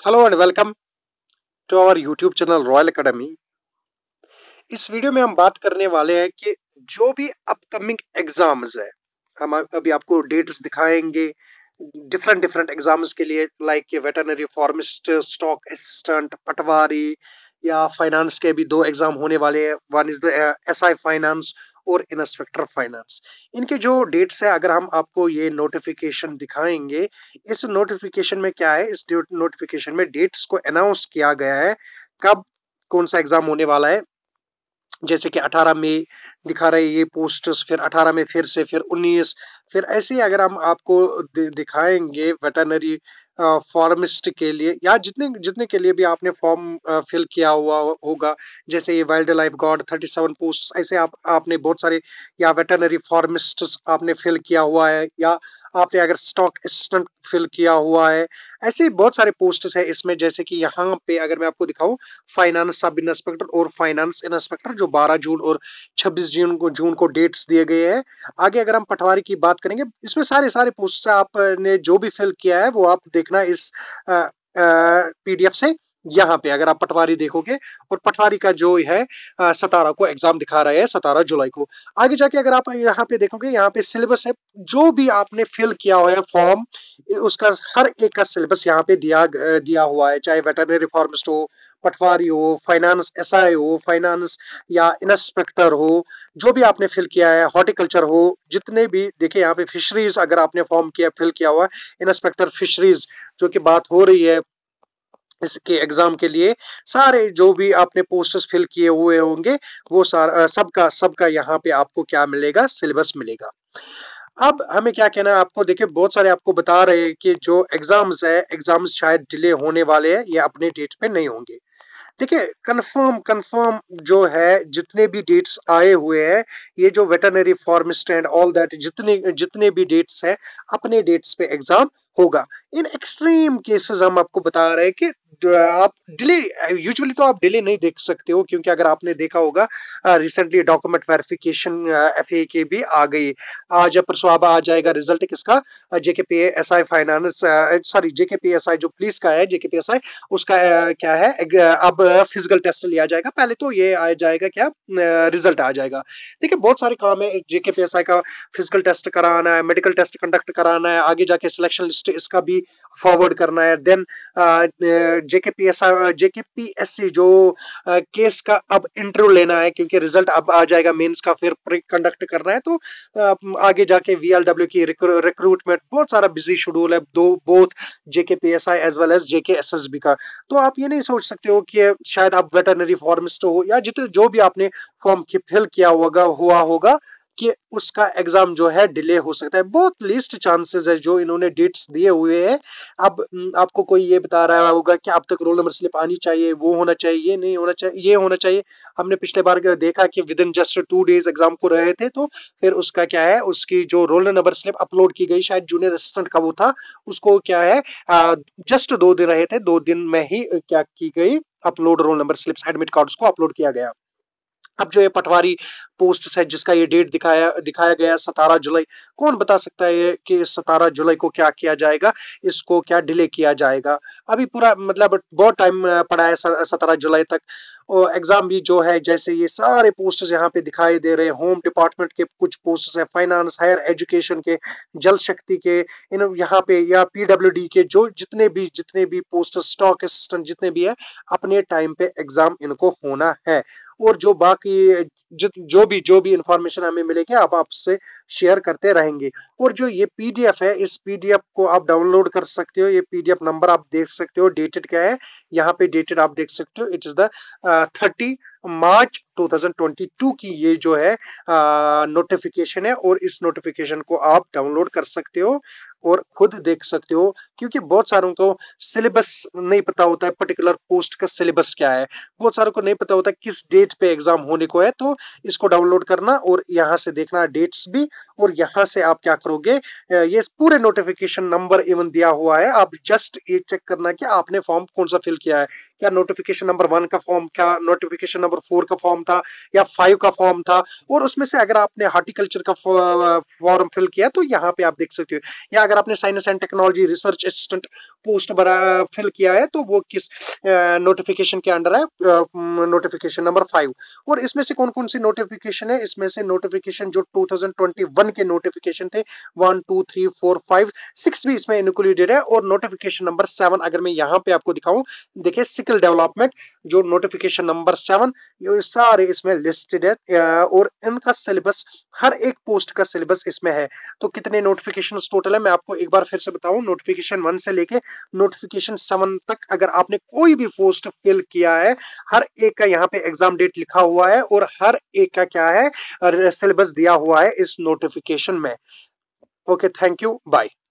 Hello and welcome to our YouTube channel royal academy. इस वीडियो में हम बात करने वाले हैं कि जो भी अपकमिंग एग्जाम्स है, हम अभी आपको डेट्स दिखाएंगे डिफरेंट डिफरेंट एग्जाम्स के लिए, like veterinary pharmacist, stock assistant, patwari या फाइनेंस के भी दो एग्जाम होने वाले हैं। One is the SI finance और इंस्पेक्टर फाइनेंस। इनके जो डेट्स है, अगर हम आपको ये नोटिफिकेशन दिखाएंगे, इस नोटिफिकेशन में क्या है, इस नोटिफिकेशन में डेट्स को अनाउंस किया गया है कब कौन सा एग्जाम होने वाला है। जैसे कि 18 मई दिखा रहे ये पोस्टर्स, फिर 18 में फिर से, फिर 19, फिर ऐसे ही अगर हम आपको दिखाएंगे वेटरनरी फार्मिस्ट के लिए या जितने जितने के लिए भी आपने फॉर्म फिल किया हुआ होगा, जैसे ये वाइल्ड लाइफ गार्ड 37 पोस्ट, ऐसे आपने बहुत सारे, या वेटरनरी फार्मिस्ट आपने फिल किया हुआ है, या आपने अगर स्टॉक असिस्टेंट फिल किया हुआ है, ऐसे बहुत सारे पोस्ट्स है इसमें। जैसे कि यहाँ पे अगर मैं आपको दिखाऊं, फाइनेंस सब इंस्पेक्टर और फाइनेंस इंस्पेक्टर, जो 12 जून और 26 जून को डेट्स दिए गए हैं। आगे अगर हम पटवारी की बात करेंगे, इसमें सारे सारे पोस्ट आपने जो भी फिल किया है वो आप देखना इस पीडीएफ से। यहाँ पे अगर आप पटवारी देखोगे, और पटवारी का जो है 17 को एग्जाम दिखा रहे हैं, 17 जुलाई को। आगे जाके अगर आप यहाँ पे देखोगे, यहाँ पे सिलेबस है, जो भी आपने फिल किया हुआ है फॉर्म, उसका हर एक का सिलेबस यहाँ पे दिया हुआ है, चाहे वेटरनरी फार्मिस्ट हो, पटवारी हो, फाइनेंस एसआई हो, फाइनेंस या इंस्पेक्टर हो, जो भी आपने फिल किया है, हॉर्टिकल्चर हो, जितने भी देखिए यहाँ पे फिशरीज अगर आपने फॉर्म किया फिल किया हुआ है, इंस्पेक्टर फिशरीज जो कि बात हो रही है इसके एग्जाम के लिए, सारे जो भी आपने पोस्टर्स फिल किए हुए होंगे, वो सारा सबका यहाँ पे आपको क्या मिलेगा, सिलेबस मिलेगा। अब हमें क्या कहना है आपको, देखिए बहुत सारे आपको बता रहे हैं कि जो एग्जाम्स है, एग्जाम्स शायद डिले होने वाले हैं, ये अपने डेट पे नहीं होंगे। देखिए कंफर्म कंफर्म जो है, जितने भी डेट्स आए हुए हैं, ये जो veterinary pharmacist and all that, जितने जितने भी डेट्स हैं, अपने डेट्स पे एग्जाम होगा। इन एक्सट्रीम केसेस हम आपको बता रहे हैं कि आप डिले, यूजुअली तो आप डिले नहीं देख सकते हो, क्योंकि अगर आपने देखा होगा रिसेंटली डॉक्यूमेंट वेरिफिकेशन एफए की भी आ गई। आज या परसों अब आ जाएगा रिजल्ट किसका, JKPA SI finance, sorry JKPA SI जो पुलिस का है, जेकेपीएसआई उसका क्या है, अब फिजिकल टेस्ट लिया जाएगा, पहले तो ये आ जाएगा क्या, रिजल्ट आ जाएगा। देखिए बहुत सारे काम है, जेकेपीएसआई का फिजिकल टेस्ट कराना है, मेडिकल टेस्ट कंडक्ट कराना है, आगे जाके सिलेक्शन लिस्ट इसका भी फॉरवर्ड करना है, देन जेकेपीएससी जो केस का अब इंटरव्यू लेना है, क्योंकि रिजल्ट अब आ जाएगा मेंस का, फिर कंडक्ट करना है, तो आगे जाके वीएलडब्ल्यू की रिक्रूटमेंट, बहुत सारा बिजी शेड्यूल है, दो both JKPSI as well as JKSSB का। तो आप ये नहीं सोच सकते हो कि शायद आप वेटरनरी फार्मिस्ट हो, या जितने जो भी आपने फॉर्म फिल किया हुआ होगा कि उसका एग्जाम जो है डिले हो सकता है। बहुत लीस्ट चांसेस है जो इन्होंने डेट्स दिए हुए हैं। अब आपको कोई ये बता रहा होगा कि अब तक रोल नंबर स्लिप आनी चाहिए, वो होना चाहिए, ये नहीं होना चाहिए, ये होना चाहिए। हमने पिछले बार देखा कि within just 2 days exam को रहे थे, तो फिर उसका क्या है, उसकी जो रोल नंबर स्लिप अपलोड की गई, शायद जूनियर असिस्टेंट का वो था, उसको क्या है, जस्ट 2 दिन रहे थे, 2 दिन में ही क्या की गई, upload roll number slips, admit cards को अपलोड किया गया। अब जो ये पटवारी पोस्ट है, जिसका ये डेट दिखाया गया 17 जुलाई, कौन बता सकता है कि 17 जुलाई को क्या किया जाएगा, इसको क्या डिले किया जाएगा। अभी पूरा मतलब बहुत टाइम पड़ा है 17 जुलाई तक। और एग्जाम भी जो है, जैसे ये सारे पोस्ट्स यहाँ पे दिखाई दे रहे हैं, होम डिपार्टमेंट के कुछ पोस्ट्स है, फाइनेंस, हायर एजुकेशन के, जल शक्ति के, इन यहाँ पे, या पीडब्ल्यूडी के, जो जितने भी पोस्ट, स्टॉक असिस्टेंट जितने भी है, अपने टाइम पे एग्जाम इनको होना है। और जो बाकी जो भी इंफॉर्मेशन हमें मिलेगी, आप आपसे शेयर करते रहेंगे। और जो ये पीडीएफ है, इस पीडीएफ को आप डाउनलोड कर सकते हो, ये पीडीएफ नंबर आप देख सकते हो, डेटेड क्या है, यहाँ पे डेटेड आप देख सकते हो, इट इज द 30 मार्च 2022 की ये जो है नोटिफिकेशन है, और इस नोटिफिकेशन को आप डाउनलोड कर सकते हो और खुद देख सकते हो। क्योंकि बहुत सारों को सिलेबस नहीं पता होता है, पर्टिकुलर पोस्ट का सिलेबस क्या है, बहुत सारों को नहीं पता होता किस डेट पे एग्जाम होने को है। तो इसको डाउनलोड करना और यहाँ से देखना डेट्स भी, और यहाँ से आप क्या करोगे, ये पूरे नोटिफिकेशन नंबर इवन दिया हुआ है, आप जस्ट ये चेक करना कि आपने फॉर्म कौन सा फिल किया है, क्या नोटिफिकेशन नंबर 1 का फॉर्म, क्या नोटिफिकेशन नंबर 4 का फॉर्म था, या 5 का फॉर्म था। और उसमें से अगर आपने हार्टिकल्चर का फॉर्म फिल किया, तो यहाँ पे आप देख सकते हो, या अगर आपने science and technology research assistant post भरा फिल किया है तो वो किस नोटिफिकेशन के अंडर है, नोटिफिकेशन नंबर 5। और इसमें से कौन कौन सी नोटिफिकेशन है, इसमें से नोटिफिकेशन जो 2021 के नोटिफिकेशन थे 1 2 3 4 5 6 भी इसमें इंक्लूडेड है। और नोटिफिकेशन नंबर 7 अगर मैं यहाँ पे आपको दिखाऊं, देखिए स्किल डेवलपमेंट जो नोटिफिकेशन नंबर 7, ये सारे इसमें लिस्टेड है और इनका सिलेबस, हर एक पोस्ट का सिलेबस इसमें है। तो कितने नोटिफिकेशन टोटल है मैं आपको एक बार फिर से बताऊं, नोटिफिकेशन 1 से लेके नोटिफिकेशन 7 तक अगर आपने कोई भी पोस्ट फिल किया है, हर एक का यहाँ पे एग्जाम डेट लिखा हुआ है और हर एक का क्या है सिलेबस दिया हुआ है इस नोटिफिकेशन में। Okay, thank you, bye.